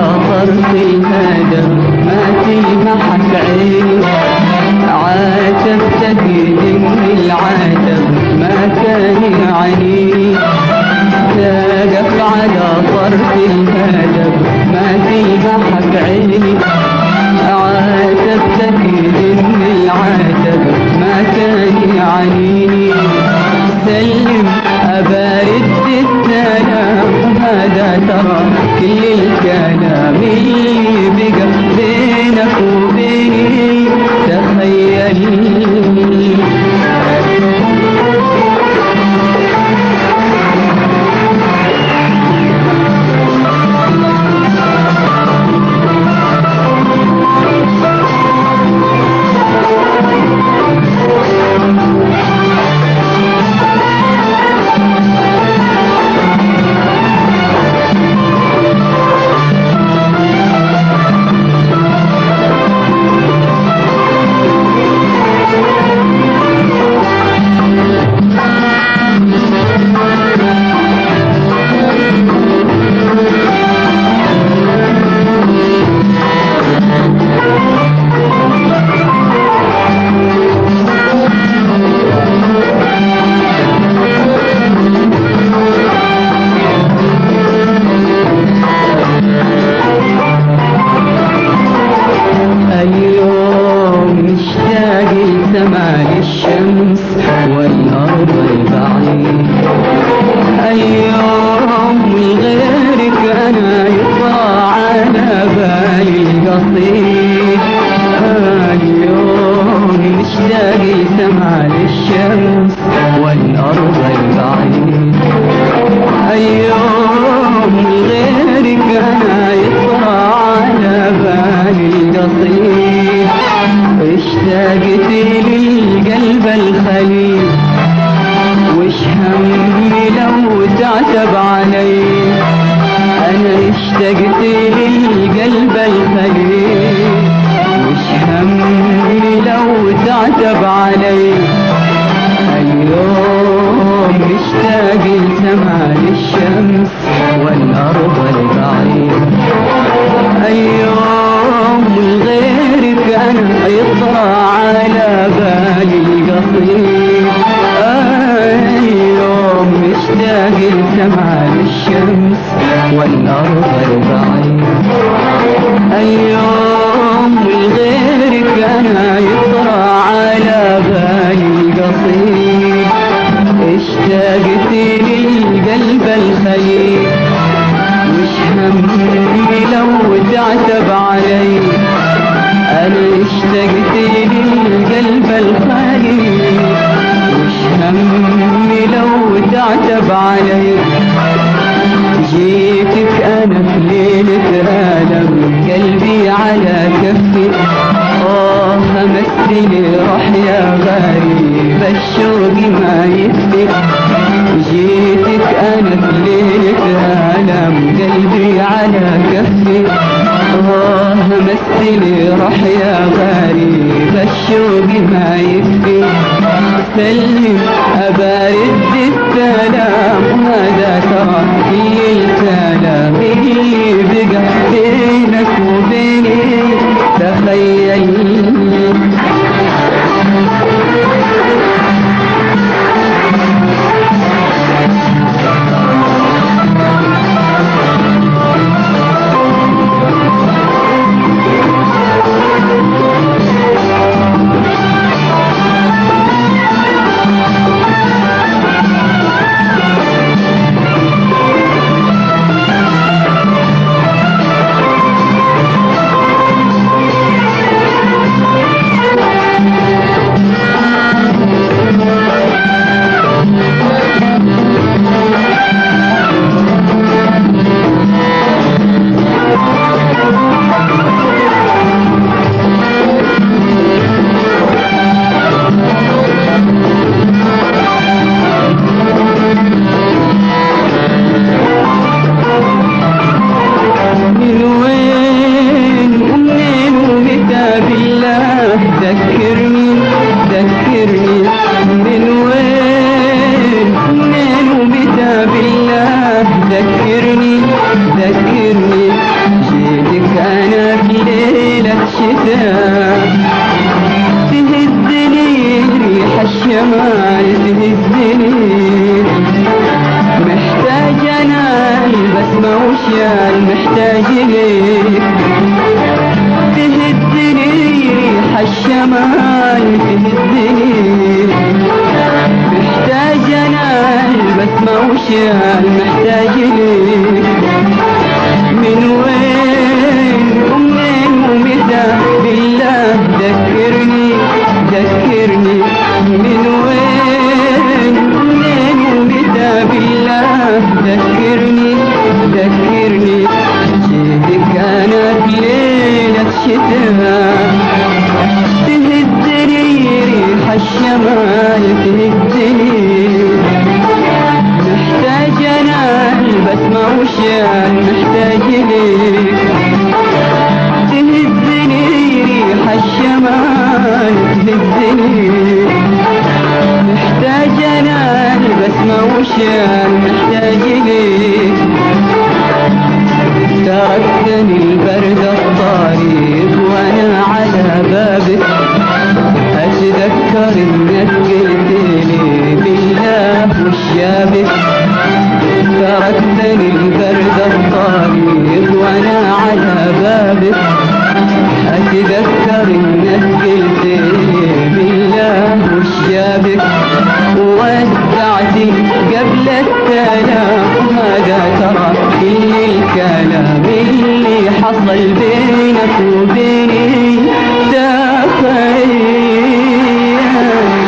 طرف الهدف ما تلمحك عيني، عاتبتك من العتب ما كان يعنيني، تقف على طرف الهدف ما تلمحك عيني، عاتبتك من العتب ما كان يعنيني، سلم أبارد السلام هذا ترى كل الكلام اللي بقى بينك وبيني تخيل. الشمس والأرض البعيد، اليوم غيرك أنا يطرى على بالي القصيد، اليوم مشتاق لسمع الشمس والأرض البعيد، اليوم غيرك أنا يطرى على بالي القصيد، اشتقت للقلب الخليل وش همي لو تعتب علي، انا اشتقت للقلب الخليل وش همي لو تعتب علي، اليوم مشتاق لسمع الشمس والارض البعيد، اليوم غيرك انا يطرى على بالي القصيد، اليوم مشتاق لسمع الشمس والارض البعيد، اليوم غيرك انا يطرى على بالي القصيد، اشتقت للقلب الخليل وش همي لو تعتب علي، انا اشتقت للقلب الخليل وش همي لو تعتب علي، جيتك انا في ليلة الم قلبي على كفي، همستني روح يا غريب الشوق ما يكفي، جيتك انا في ليلة الم قلبي على كفي، همستني روح يا غريب الشوق ما يكفي، سلم أبارد السلام هذا ترى كل الكلام اللي بقى بينك وبيني تخيل. الشتاء تهزني ريح الشمال تهزني محتاج انا البسمة وشال محتاج ليك تهزني ريح الشمال تهزني محتاج انا البسمة وشال محتاج ليك من وين ومنين ومتى بالله ذكرني ذكرني من وين ومنين ومتى بالله ذكرني ذكرني جيتك انا بليلة شتاء تهزني ريح الشمال تهزني محتاج انا البسمة وشال محتاج ليك تهزني ريح الشمال تهزني محتاج انا البسمة وشال محتاج ليك تركتني البرد الطريق وانا على بابك اتذكر انك قلت لي بالله وش جابك تركتني البرد الطريق وانا على بابك اتذكر انك قلت لي بالله وش جابك ودعتي قبل السلام هذا ترى كل الكلام اللي حصل بينك وبيني تخيل